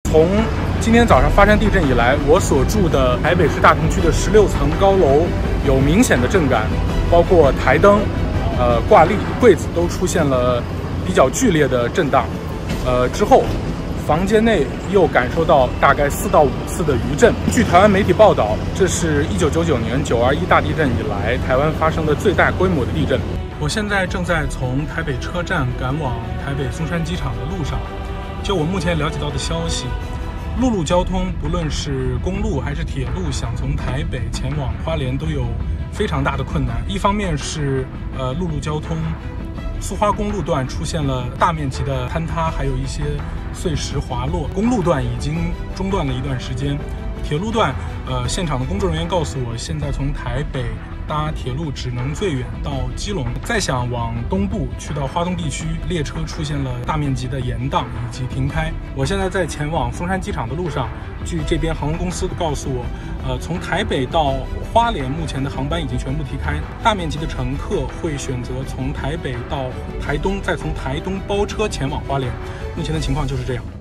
从今天早上发生地震以来，我所住的台北市大同区的16层高楼有明显的震感，包括台灯、挂历、柜子都出现了比较剧烈的震荡。之后，房间内又感受到大概4到5次的余震。据台湾媒体报道，这是1999年921大地震以来台湾发生的最大规模的地震。我现在正在从台北车站赶往台北松山机场的路上。就我目前了解到的消息，陆路交通不论是公路还是铁路，想从台北前往花莲都有非常大的困难。一方面是陆路交通，苏花公路段出现了大面积的坍塌，还有一些碎石滑落。公路段已经中断了一段时间，铁路段，现场的工作人员告诉我，现在从台北搭铁路只能最远到基隆，再想往东部去到花东地区，列车出现了大面积的延宕以及停开。我现在在前往松山机场的路上，据这边航空公司告诉我，从台北到花莲目前的航班已经全部提开，大面积的乘客会选择从台北到台东，再从台东包车前往花莲。目前的情况就是这样。